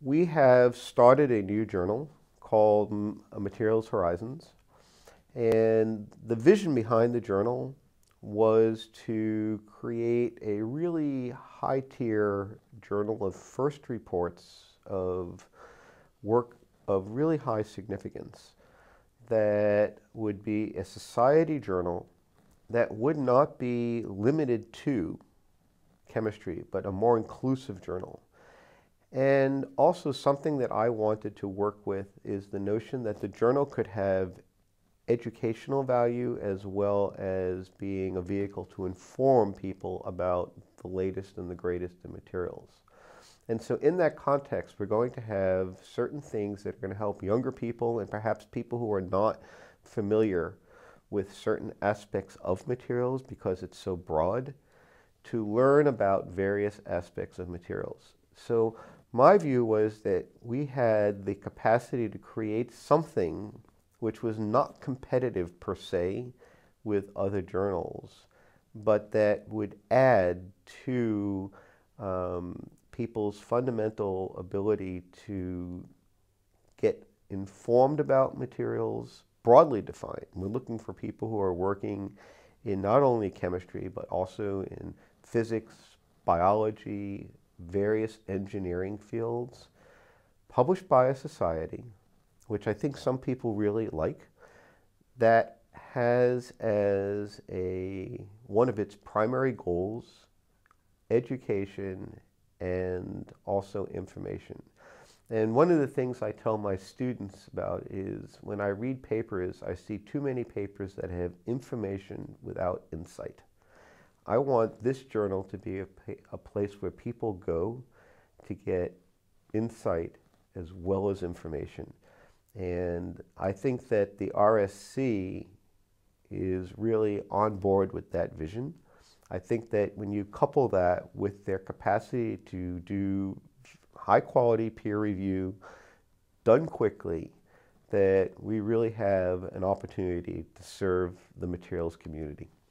We have started a new journal called Materials Horizons, and the vision behind the journal was to create a really high-tier journal of first reports of work of really high significance that would be a society journal that would not be limited to chemistry, but a more inclusive journal. And also something that I wanted to work with is the notion that the journal could have educational value as well as being a vehicle to inform people about the latest and the greatest in materials. And so in that context, we're going to have certain things that are going to help younger people and perhaps people who are not familiar with certain aspects of materials because it's so broad to learn about various aspects of materials. So my view was that we had the capacity to create something which was not competitive per se with other journals, but that would add to people's fundamental ability to get informed about materials, broadly defined. We're looking for people who are working in not only chemistry, but also in physics, biology, various engineering fields, published by a society, which I think some people really like, that has as one of its primary goals education and also information. And one of the things I tell my students about is when I read papers, I see too many papers that have information without insight. I want this journal to be a place where people go to get insight as well as information. And I think that the RSC is really on board with that vision. I think that when you couple that with their capacity to do high quality peer review done quickly, that we really have an opportunity to serve the materials community.